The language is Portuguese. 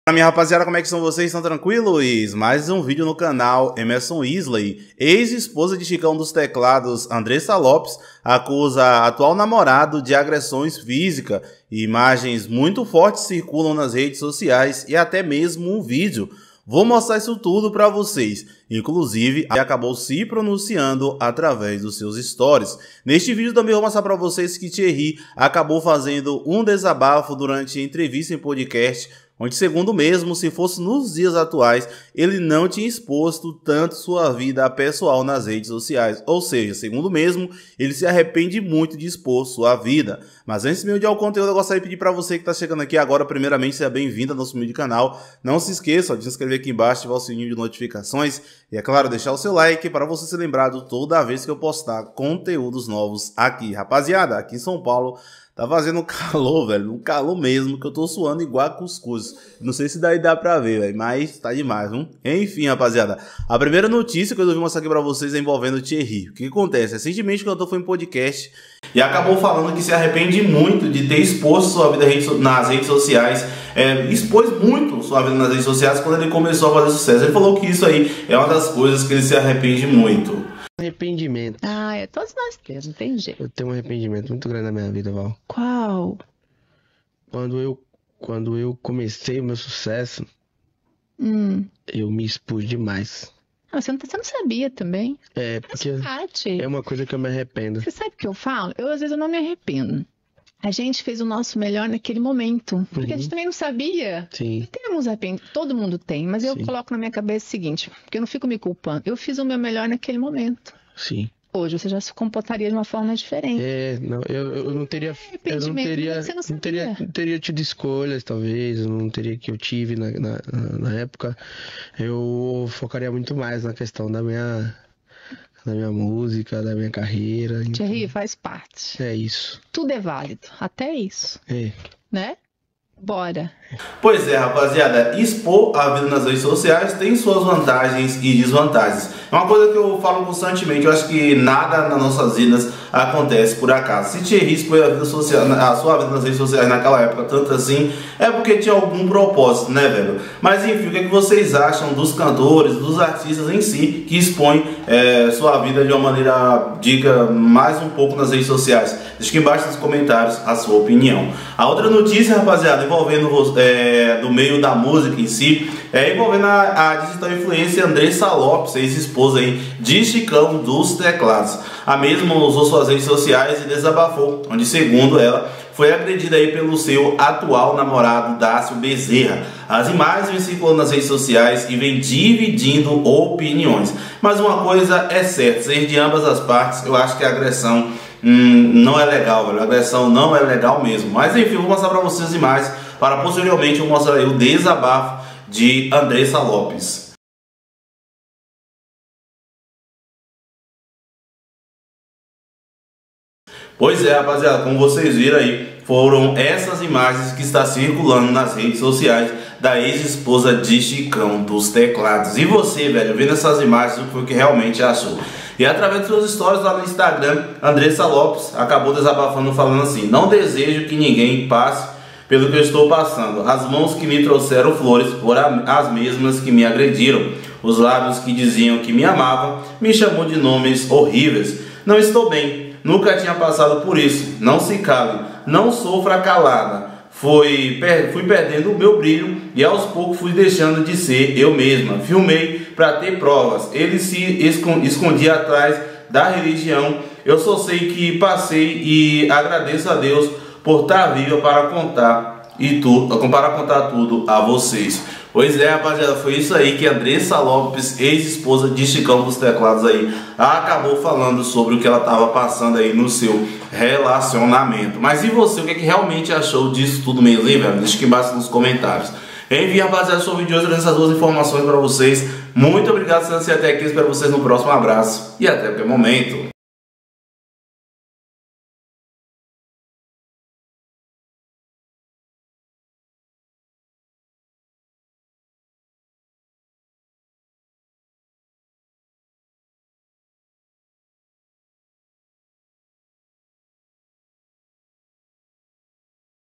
Fala, minha rapaziada, como é que estão vocês? Estão tranquilos? Mais um vídeo no canal. Emerson Isley, ex-esposa de Chicão dos Teclados, Andressa Lopes, acusa atual namorado de agressões físicas. Imagens muito fortes circulam nas redes sociais e até mesmo um vídeo. Vou mostrar isso tudo para vocês. Inclusive, ele acabou se pronunciando através dos seus stories. Neste vídeo também vou mostrar para vocês que Thierry acabou fazendo um desabafo durante entrevista em podcast, onde, segundo mesmo, se fosse nos dias atuais, ele não tinha exposto tanto sua vida pessoal nas redes sociais. Ou seja, segundo mesmo, ele se arrepende muito de expor sua vida. Mas antes de ao conteúdo, eu gostaria de pedir para você que está chegando aqui agora, primeiramente, seja bem-vindo ao nosso humilde canal. Não se esqueça de se inscrever aqui embaixo, ativar o sininho de notificações e, é claro, deixar o seu like para você ser lembrado toda vez que eu postar conteúdos novos aqui. Rapaziada, aqui em São Paulo, tá fazendo calor, velho. Um calor mesmo, que eu tô suando igual a cuscuz. Não sei se daí dá pra ver, velho, mas tá demais, viu? Enfim, rapaziada, a primeira notícia que eu resolvi mostrar aqui pra vocês é envolvendo o Thierry. O que acontece? Recentemente o cantor foi em podcast e acabou falando que se arrepende muito de ter exposto sua vida nas redes sociais. Expôs muito sua vida nas redes sociais quando ele começou a fazer sucesso. Ele falou que isso aí é uma das coisas que ele se arrepende muito. Arrependimento. Todos nós temos, não tem jeito. Eu tenho um arrependimento muito grande na minha vida, Val. Qual? Quando eu comecei o meu sucesso, eu me expus demais. Você não sabia também. Porque parte. é uma coisa que eu me arrependo. Você sabe o que eu falo? Às vezes eu não me arrependo. A gente fez o nosso melhor naquele momento. Porque a gente também não sabia. Sim. Temos arrependimento, todo mundo tem. Mas eu coloco na minha cabeça o seguinte, porque eu não fico me culpando. Eu fiz o meu melhor naquele momento. Sim. Hoje você já se comportaria de uma forma diferente. Eu não teria. Não teria tido escolhas, talvez. Eu não teria que eu tive na época. Eu focaria muito mais na questão da minha música, da minha carreira. Thierry, faz parte. É isso. Tudo é válido, até isso. Né? Bora. Pois é, rapaziada, expor a vida nas redes sociais tem suas vantagens e desvantagens. É uma coisa que eu falo constantemente, eu acho que nada nas nossas vidas acontece por acaso. Se Thierry expôs a sua vida nas redes sociais naquela época, tanto assim, é porque tinha algum propósito, né, velho? Mas enfim, o que vocês acham dos cantores, dos artistas em si, que expõem sua vida de uma maneira, diga, mais um pouco nas redes sociais? Deixa aqui embaixo nos comentários a sua opinião. A outra notícia, rapaziada, envolvendo do meio da música em si, envolvendo a digital influencer Andressa Lopes, ex-esposa aí de Chicão dos Teclados. A mesma usou suas redes sociais e desabafou, onde, segundo ela, foi agredida aí pelo seu atual namorado, Dácio Bezerra. As imagens vêm circulando nas redes sociais e vem dividindo opiniões. Mas uma coisa é certa, ser de ambas as partes, eu acho que a agressão não é legal, velho. A agressão não é legal mesmo. Mas enfim, eu vou mostrar pra vocês as imagens, para posteriormente eu mostrar aí o desabafo de Andressa Lopes. Pois é, rapaziada, como vocês viram aí, foram essas imagens que está circulando nas redes sociais da ex-esposa de Chicão dos Teclados. E você, velho, vendo essas imagens, o que foi que realmente achou? E através de suas stories lá no Instagram, Andressa Lopes acabou desabafando, falando assim: não desejo que ninguém passe pelo que eu estou passando. As mãos que me trouxeram flores foram as mesmas que me agrediram. Os lábios que diziam que me amavam me chamou de nomes horríveis. Não estou bem, nunca tinha passado por isso. Não se cale, não sofra calada. Fui perdendo o meu brilho e aos poucos fui deixando de ser eu mesma. Filmei para ter provas. Ele se escondia atrás da religião. Eu só sei que passei e agradeço a Deus por estar viva para contar tudo a vocês. Pois é, rapaziada, foi isso aí que Andressa Lopes, ex-esposa de Chicão dos Teclados aí, acabou falando sobre o que ela estava passando aí no seu relacionamento. Mas e você, o que realmente achou disso tudo mesmo, hein, velho? Deixa aqui embaixo nos comentários. Envie, rapaziada, sobre o vídeo de hoje, essas duas informações para vocês. Muito obrigado por assistir até aqui, espero vocês no próximo abraço e até qualquer momento.